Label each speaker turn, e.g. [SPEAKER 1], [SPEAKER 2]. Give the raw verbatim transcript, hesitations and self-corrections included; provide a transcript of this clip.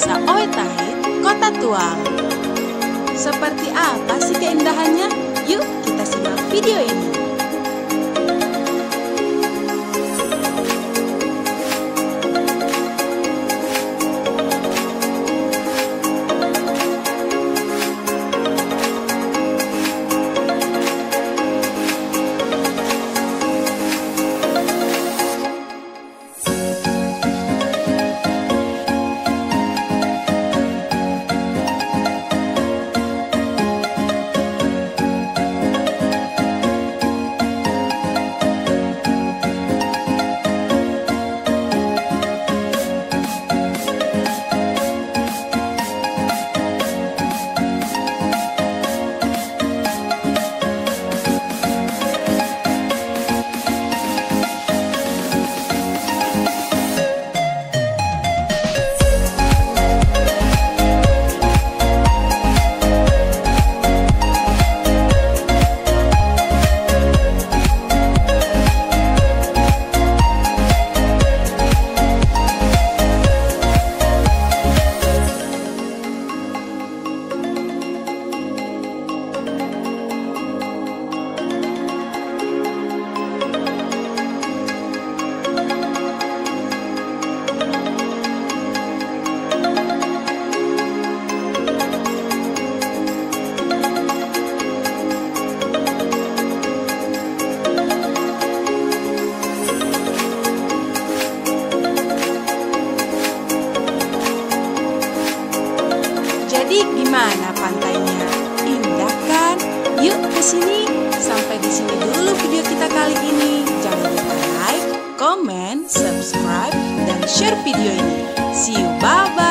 [SPEAKER 1] Desa Oetait, Kota Tuang. Seperti apa sih keindahannya? Yuk kita simak video ini. Jadi gimana pantainya? Indah kan? Yuk ke sini. Sampai di sini dulu video kita kali ini. Jangan lupa like, comment, subscribe, dan share video ini. See you, bye bye.